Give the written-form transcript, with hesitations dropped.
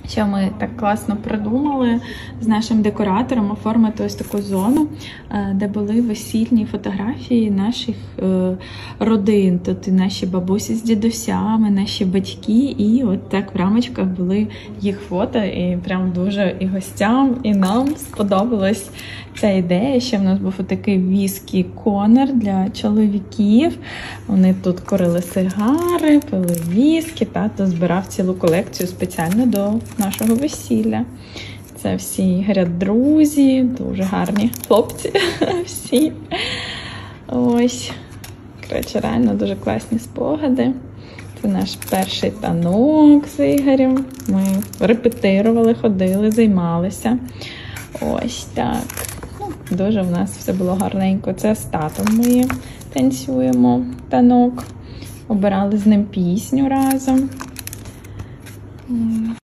що ми так класно придумали з нашим декоратором оформити ось таку зону, де були весільні фотографії наших родин. Тут і наші бабусі з дідусями, наші батьки, і от так в рамочках були їх фото. І прям дуже і гостям, і нам сподобалась ця ідея. Ще в нас був такий віскі-конер для чоловіків. Вони тут курили сигари, пили віскі. Тато збирав цілу колекцію спеціально до нашого весілля. Це всі, говорять, друзі, дуже гарні хлопці всі. Ось. Коротше, реально дуже класні спогади. Це наш перший танок з Ігорем. Ми репетирували, ходили, займалися. Ось так. Дуже в нас все було гарненько. Це з татом ми танцюємо танок. Обирали з ним пісню разом.